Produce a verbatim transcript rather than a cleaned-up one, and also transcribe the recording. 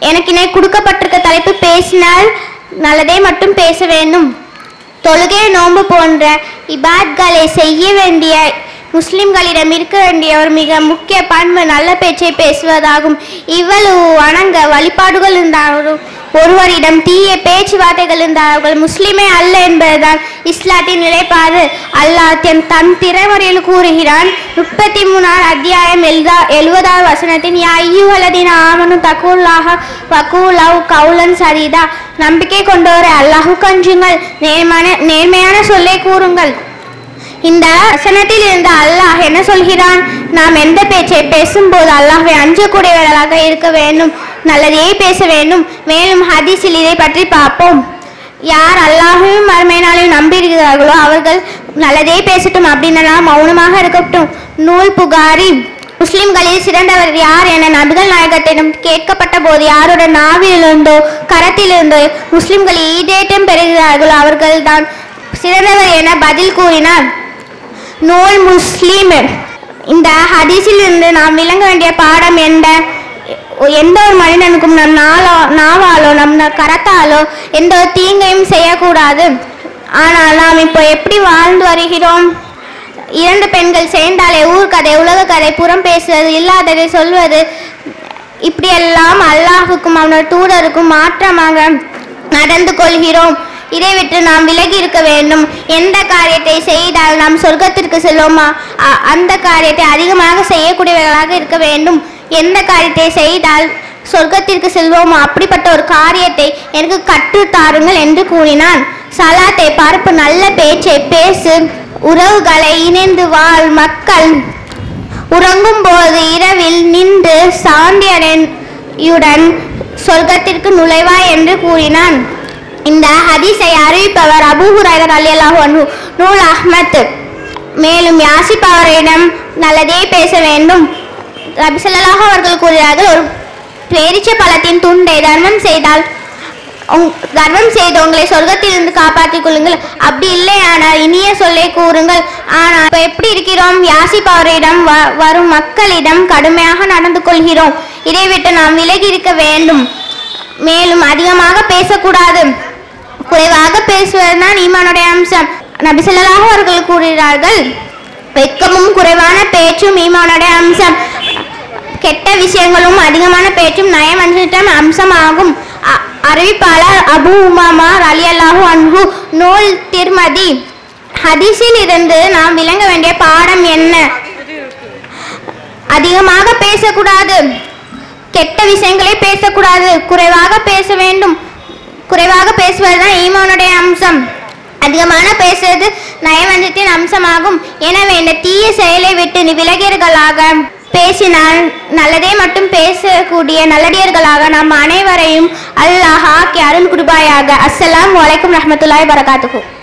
எனக்கு இன்னைக்கு கொடுக்கப்பட்டிருக்க தலைப்பு பேசினால் நல்லதே மட்டும் பேச வேண்டும். தொழுகை நோன்பு போன்ற இபாத்களை செய்ய வேண்டிய முஸ்லிம்களிடம் இருக்க வேண்டிய ஒரு மிக முக்கிய பண்பு நல்ல பேச்சை பேசுவதாகும். இவ்வளவு வணங்க வழிபாடுகள் இருந்தாலும் ஒருவரிடம் தீய பேச்சுவார்த்தைகள் இருந்தார்கள் முஸ்லிமே அல்ல என்பதுதான் இஸ்லாத்தின் நிலைப்பாடு. அல்லாஹ் தன் திரைமுறையில் கூறுகிறான். முப்பத்தி மூணாவது அத்தியாயம் எழுதா எழுபதாவது வசனத்தின் யா ஐயுஹல்லதீன ஆமனு தகுல்லாஹ வகூலு கௌலன் சதீதா, நம்பிக்கை கொண்டோரை அல்லாஹ் கஞ்சுங்கள், நேர்மையான நேர்மையான சொல்லை கூறுங்கள். இந்த வசனத்தில் இருந்து அல்லாஹ் என்ன சொல்கிறான்? நாம் எந்த பேச்சை பேசும்போது அல்லாஹ்வை அஞ்சக்கூடியவர்களாக இருக்க வேண்டும், நல்லதே பேச வேண்டும். மேலும் ஹதீஸில் இதை பற்றி பார்ப்போம். யார் அல்லாஹையும் மறுமை நாளையும் நம்பியிருக்கிறார்களோ அவர்கள் நல்லதே பேசட்டும், அப்படின்னா மௌனமாக இருக்கட்டும். நூல் புகாரி முஸ்லிம்களில் சிறந்தவர் யார் என நபிகள் நாயகத்திடம் கேட்கப்பட்ட போது யாரோட நாவிலிருந்தோ கரத்திலிருந்தோ முஸ்லிம்கள் ஈடேற்றம் பெறுகிறார்களோ அவர்கள் தான் சிறந்தவர் என பதில் கூறினார். நூல் முஸ்லிம். இந்த ஹதீஸில் இருந்து நாம் விளங்க வேண்டிய பாடம் என்ன? எந்த ஒரு மனிதனுக்கும் நம் நாளோ நாவாலோ நம் கரத்தாலோ எந்த ஒரு தீங்கையும் செய்யக்கூடாது. ஆனால் நாம் இப்போ எப்படி வாழ்ந்து வருகிறோம்? இரண்டு பெண்கள் சேர்ந்தாலே ஊர்கதை உலக கதை புறம் பேசுவது இல்லாததை சொல்வது, இப்படியெல்லாம் அல்லாஹுக்கும் அவனோட தூதருக்கும் மாற்றமாக நடந்து கொள்கிறோம். இதை விட்டு நாம் விலகி இருக்க வேண்டும். எந்த காரியத்தை செய்தால் நாம் சொர்க்கத்திற்கு செல்வோமா அந்த காரியத்தை அதிகமாக செய்யக்கூடியவர்களாக இருக்க வேண்டும். எந்த காரியத்தை செய்தால் சொர்க்கத்திற்கு செல்வோமா அப்படிப்பட்ட ஒரு காரியத்தை எனக்கு கற்றுத்தாருங்கள் என்று கூறினான். சலாத்தை பார்ப்பு, நல்ல பேச்சை பேசு, உறவுகளை இணைந்து வாழ், மக்கள் உறங்கும் போது இரவில் நின்று சாந்தியுடன் சொர்க்கத்திற்கு நுழைவாய் என்று கூறினான். இந்த ஹதீஸை அறிவிப்பவர் அபூ ஹுரைரா ரலியல்லாஹு அன்ஹு, நூல் அஹ்மத். மேலும் யாசிப்பவரிடம் நல்லதே பேச வேண்டும். நபி ஸல்லல்லாஹு அவர்கள் கூறுகிறார்கள், ஒரு பேரிச்சை பழத்தின் துண்டை தர்மம் செய்தால் தர்மம் செய்து உங்களை சொர்க்கத்திலிருந்து காப்பாற்றிக் கொள்ளுங்கள், அப்படி இல்லையானால் இனிய சொல்லை கூறுங்கள். ஆனால் இப்போ எப்படி இருக்கிறோம்? யாசிப்பவரிடம் வ வரும் மக்களிடம் கடுமையாக நடந்து கொள்கிறோம். இதை விட்டு நாம் விலகி இருக்க வேண்டும். மேலும் அதிகமாக பேசக்கூடாது, குறைவாக பேசுவதுதான் ஈமானுடைய அம்சம். நபி ஸல்லல்லாஹு அவர்கள் கூறுகிறார்கள், வெட்கமும் குறைவான பேச்சும் ஈமானுடைய அம்சம், கெட்ட விஷயங்களும் அதிகமான பேச்சும் நயவஞ்சகம் அம்சமாகும். அறிவிப்பாளர் அபூ உமாமா ரலியல்லாஹு அன்ஹு, நூல் திர்மதி. ஹதீஸில் இருந்து நாம் விளங்க வேண்டிய பாடம் என்ன? அதிகமாக பேசக்கூடாது, கெட்ட விஷயங்களை பேசக்கூடாது, குறைவாக பேச வேண்டும். குறைவாக பேசுவதுதான் ஈமானுடைய அம்சம், அதிகமான பேசுவது நயவஞ்சத்தின் அம்சமாகும். எனவே இந்த தீய செயலை விட்டு விலகியர்களாக பேசினால் நல்லதே மட்டும் பேசக்கூடிய நல்லடியர்களாக நாம் அனைவரையும் அல்லாஹ் ஆக்கி அருள் புரிவாயாக. அஸ்ஸலாமு அலைக்கும் ரஹ்மத்துல்லாஹி வபரகாத்துஹு.